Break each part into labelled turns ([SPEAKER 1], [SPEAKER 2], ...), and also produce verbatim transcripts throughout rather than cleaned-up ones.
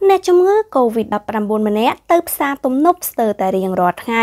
[SPEAKER 1] អ្នកជំងឺ កូវីដ ដប់ប្រាំបួន ម្នាក់ទៅផ្សារទំនប់ស្ទើរតែរៀងរាល់ថ្ងៃ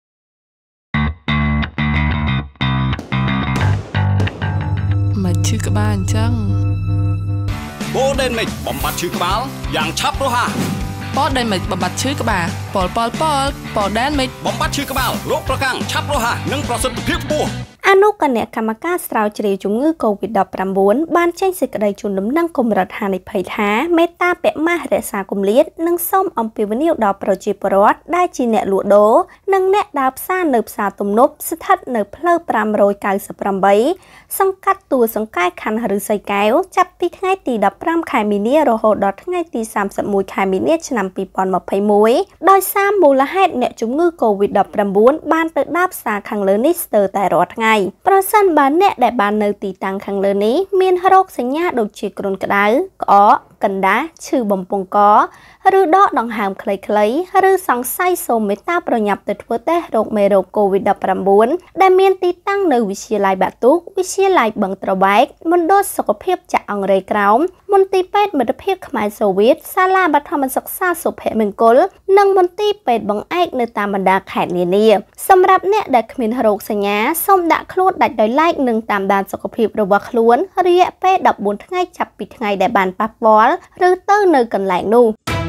[SPEAKER 2] មកឈឺក្បាលអញ្ចឹង
[SPEAKER 3] បូដេនមិចបំបត្តិឈឺក្បាលយ៉ាងឆាប់រហ័ស
[SPEAKER 2] ប៉ដេនមិចបំបត្តិឈឺក្បាលប៉លប៉លប៉លប៉ដេនមិច
[SPEAKER 3] បំបត្តិឈឺក្បាលរោគប្រកាំងឆាប់រហ័សនិងប្រសិទ្ធភាពខ្ពស់
[SPEAKER 1] អនុគណៈកម្មការស្រាវជ្រាវជំងឺ កូវីដ ដប់ប្រាំបួន បានចេញសេចក្តីជូនដំណឹងកម្រិតហានិភ័យថាមេត្តាបមាសរក្សាគម្លាតនិងសូមអំពាវនាវដល់ប្រជាពលរដ្ឋដែលជាអ្នកលក់ដូរនិងអ្នកដើរផ្សារនៅផ្សារទំនប់ស្ថិតនៅផ្លូវប្រាំរយកៅសិបប្រាំបីសង្កាត់ទួលសង្កែខណ្ឌឫស្សីកែវចាប់ពីថ្ងៃទីដប់ប្រាំខែមីនារហូតដល់ថ្ងៃទីសាមសិបមួយខែមីនាឆ្នាំពីរពាន់ម្ភៃមួយដោយសារមូលហេតុអ្នកជំងឺ កូវីដ ដប់ប្រាំបួន បានទៅដើរផ្សារខាងលើនេះស្ទើរតែរាល់ថ្ងៃប្រសិនបើអ្នកដែលបាននៅទីតាំងខាងលើនេះមានរោគសញ្ញាដូចជាគ្រុនក្តៅក្អកកណ្ដាស់ឈឺបំពង់កឬដកដង្ហើមខ្លីៗឬសង្ស័យសូមមេត្តាប្រញាប់ទៅធ្វើតេស្តរោគមេរោគ កូវីដ ដប់ប្រាំបួន ដែលមានទីតាំងនៅវិទ្យាល័យបាក់ទូកវិទ្យាល័យបឹងត្របែកមណ្ឌលសុខភាពចាក់អង្រេក្រោមមន្ទីរពេទ្យមិត្តភាពខ្មែរសូវៀតសាលាបឋមសិក្សាសុភមង្គលនិងមន្ទីរពេទ្យបង្អែកនៅតាមបណ្ដាខេត្តនានាសម្រាប់អ្នកដែលគ្មានរោគសញ្ញាសូមដាក់ខ្លួនដាច់ដោយឡែកនិងតាមដានសុខភាពរបស់ខ្លួនរយៈពេលដប់បួនថ្ងៃចាប់ពីថ្ងៃដែលបានប៉ះពាល់ឬទៅនៅកន្លែងនោះ